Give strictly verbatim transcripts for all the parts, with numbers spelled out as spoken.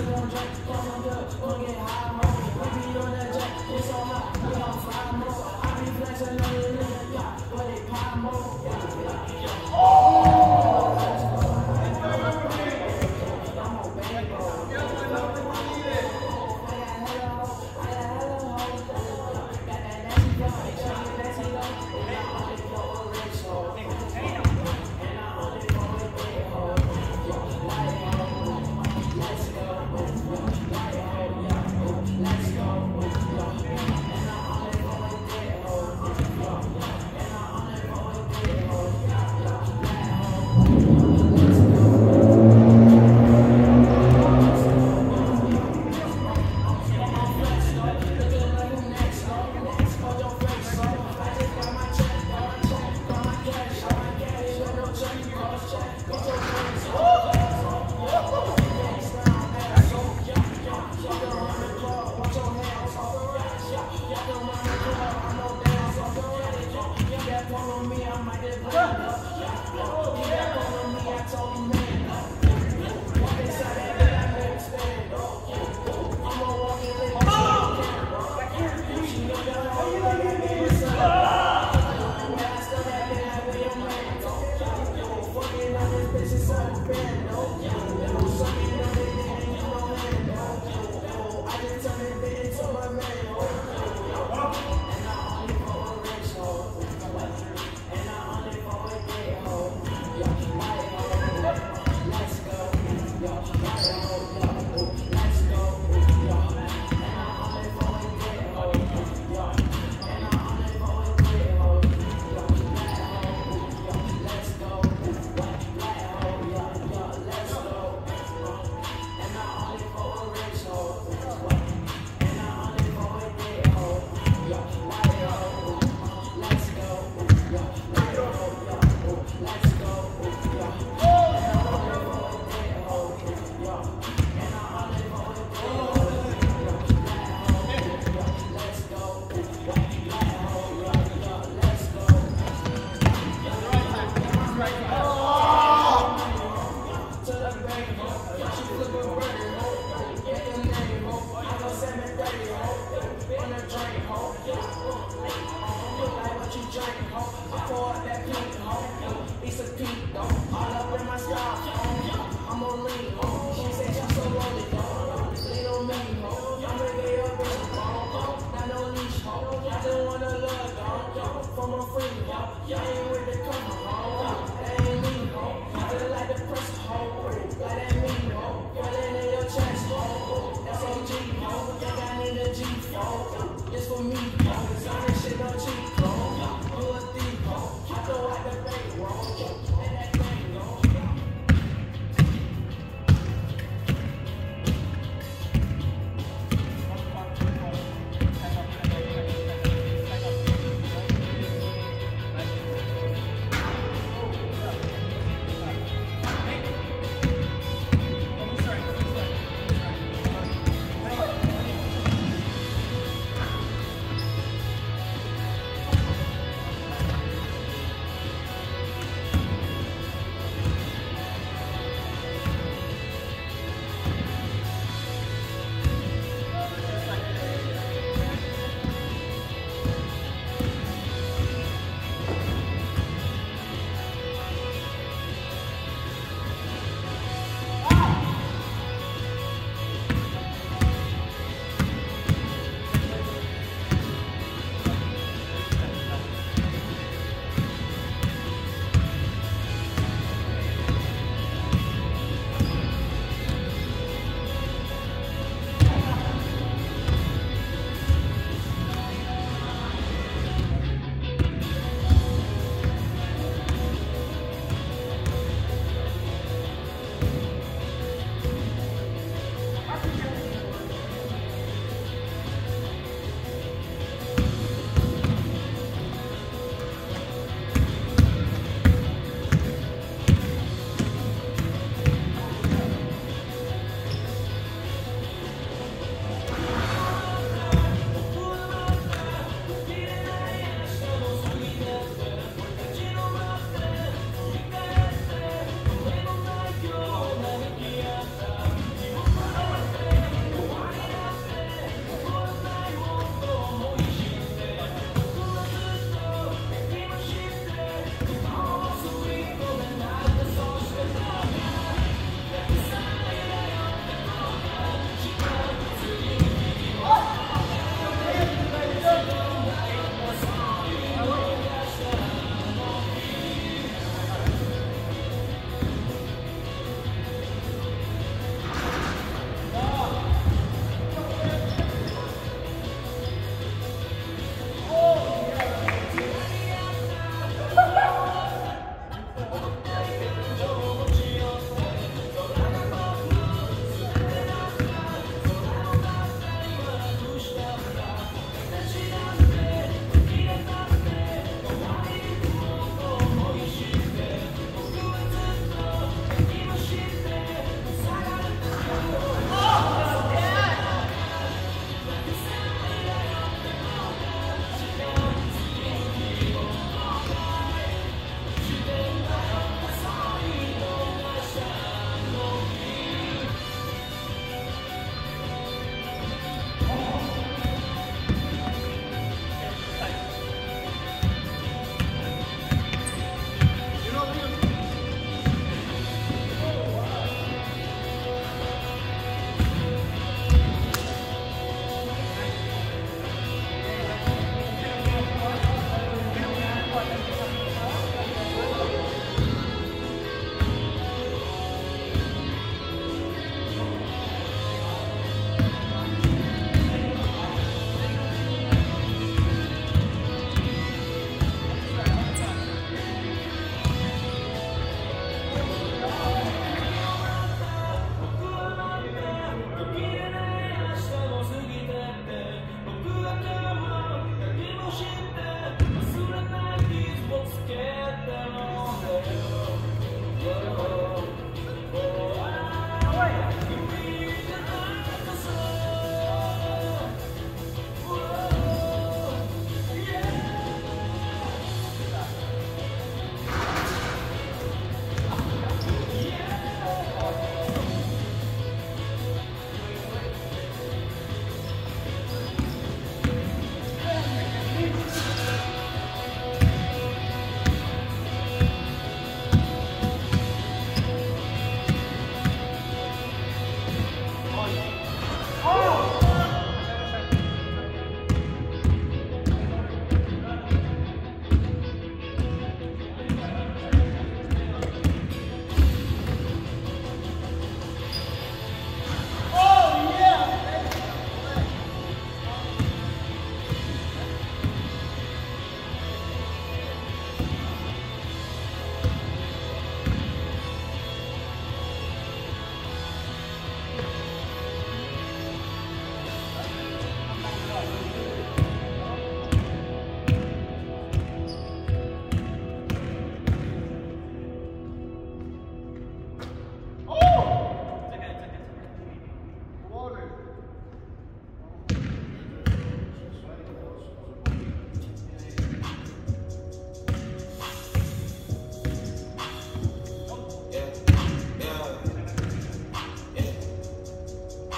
And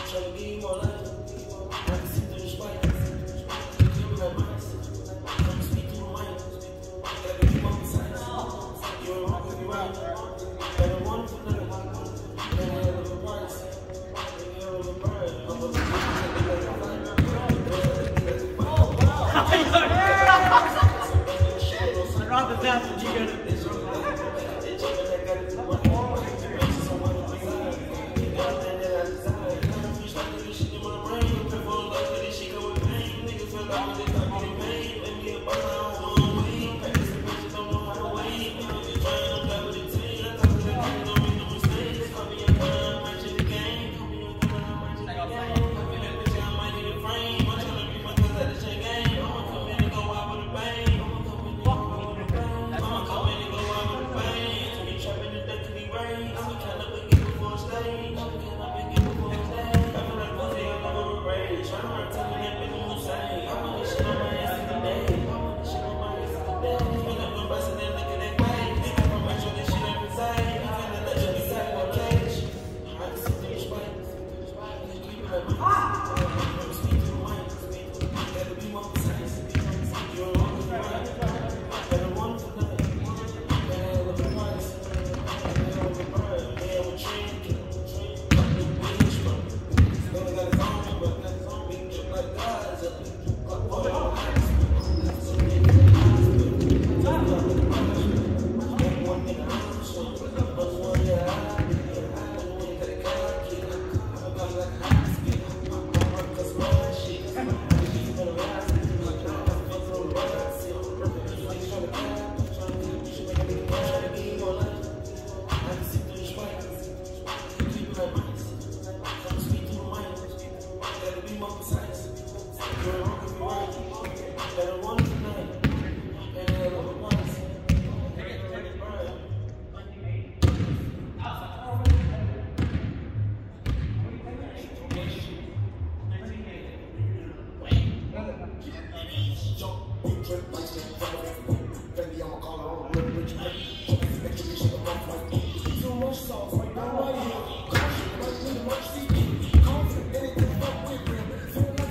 Feel like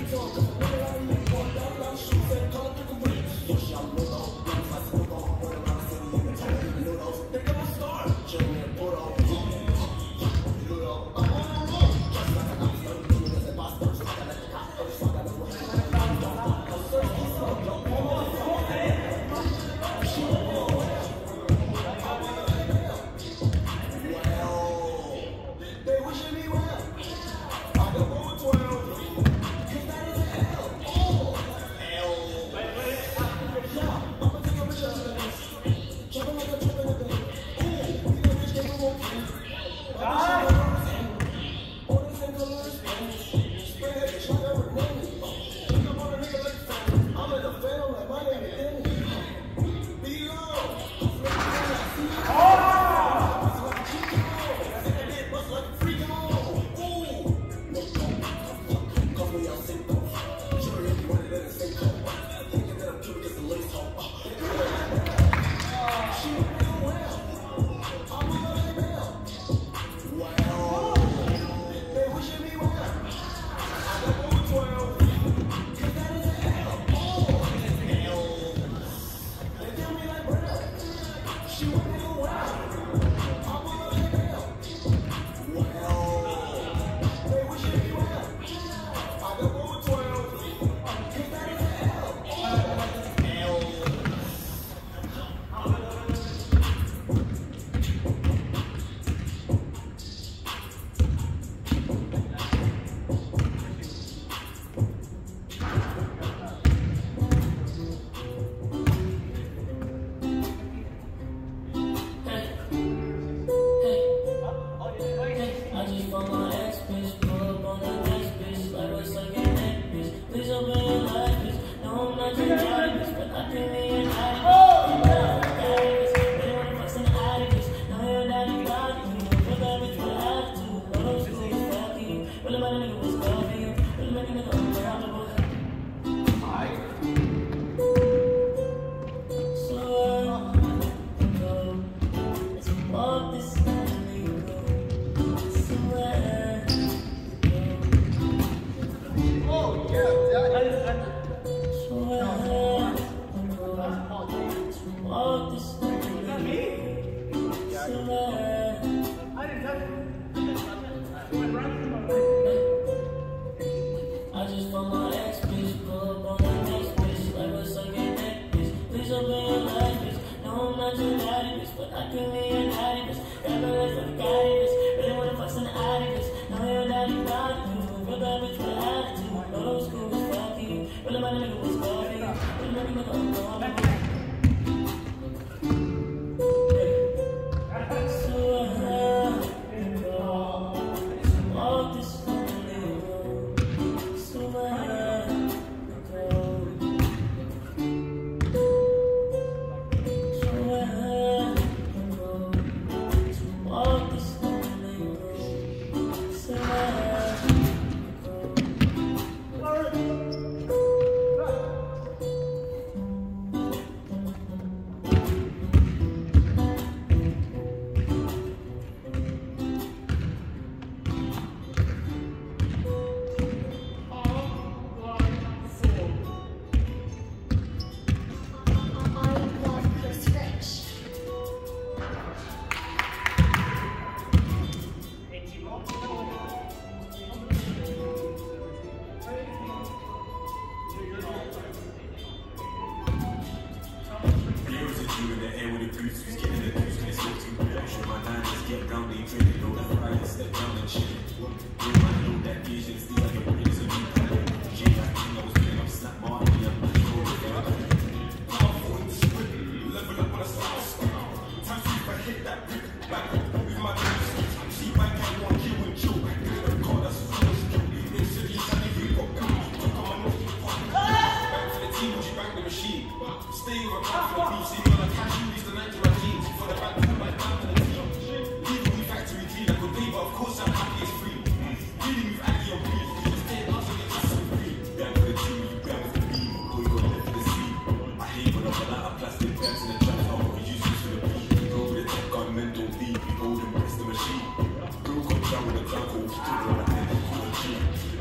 Air with the boots, who's getting the goose, can it slip too quick? Show my nine, just get round, they drink it, know that Friday, step down and shit. Real man, know that vision, still like a prince of me. Jay, I think I was playing up snap mark, yeah, I'm not sure if you're powerful in the script, level up on a style stick. Time to if I hit that brick, back with my nose. See, my guy won't kill and choke. Give it a call, that's a real stroke. It's a real time, you got gun. Talk on my nose, you pop. Back to the team, would you back the machine? Stay with a pop for the beef, see me on a cash, you use the night to my jeans. For the back, pull my down to the team. Leaving me factory clean, I could pay, but of course I'm happy it's free. Dealing with Aggie on beef, you just stay lost and get just so free. Down for the team, you grab with the beam, boy, you got left for the sea. I hate when I'm a lot of plastic bags in the trap, how we use this for the beat. Go with the top gun, men don't leave, we hold and press the machine. Girl got down with a drunk, hold, still on the head, call the G.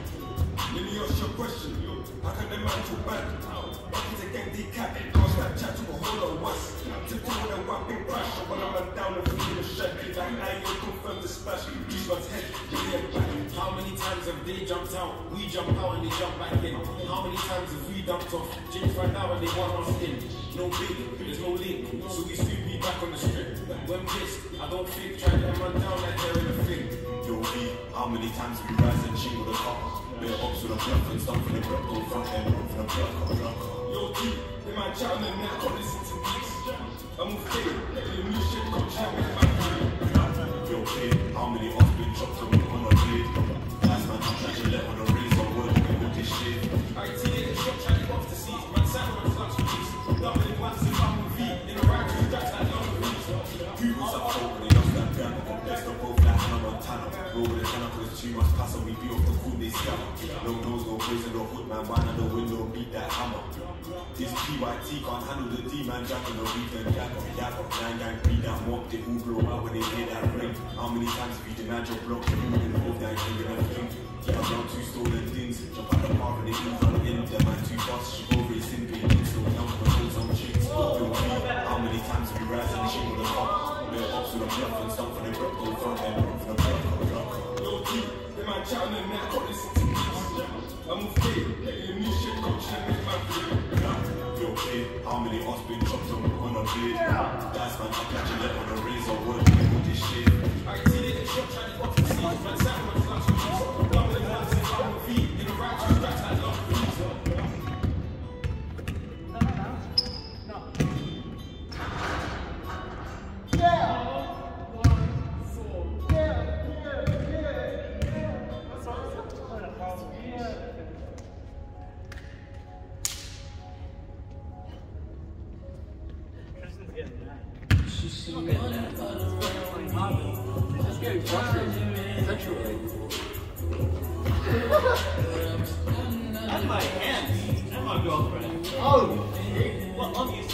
Let me ask you a question, how can the man talk back? Back is a gang decap, I'll start chat to a whole lot of us. To do with a one big crash, when I'm run down and feel the shed. Like now you confirm the splash, juice one's head, give me a back. How many times have they jumped out? We jump out and they jump back in. How many times have we dumped off? James right now and they want us in. No big, there's no link, so we sweep me back on the strip. When pissed, I don't think, try to run down like they're in a thing. Yo, B, how many times have we rise and shingle the car? Bit of ops with a bluff and stuff for the grip, go front end, run for the block, block. Yo, D, they might chat on the net, can't listen to me. I'm with K, the new shit, come chat with my friend. Yo, K, how many ops been chopped on on a blade? Last man, I'm trying to let on a razor, working with this shit. I T A, the shop, trying to off the seat. Man, sat on the flux release. Doubling once if I'm with V, in a rag, two straps like long release. Google's up cold when they lost that gun. Let's not both like Hannah Montana. Roll with the cannon, cause it's too much pass, and we be off the cool, they scatter. No nose, no poison, no hood, man, man at the window, beat that hammer. This P Y T can't handle the D, man, jack on the weekend, yakko, yakko. Nine gang, breed that mob, they all blow out when they hear that ring. How many times have you denied your block, you moving both that king and everything? Yeah, I'm down two stolen things, jump out the car and they move on in. Them man too fast, she go racing, pain, so young, but hold some chicks. Yo, B, how many times have you rise and shit with the car? Little ops with a bluff and stuff for the grip, go front end, run for the block, block. Yo, D, they man chat on the net, can't listen to me. I'm with K, the new shit, come chat with my friend. Yo, K, how many odds been chopped on, on a blade? That's man, I'm catching it on a razor, working with this shit. I T A, the shop, trying to off the seat. Man, sat on the flux release. Doubling once if I'm with V, in a rag, two straps like long release. Just getting frustrated, sexually. That's my aunt and my girlfriend. Oh! What love you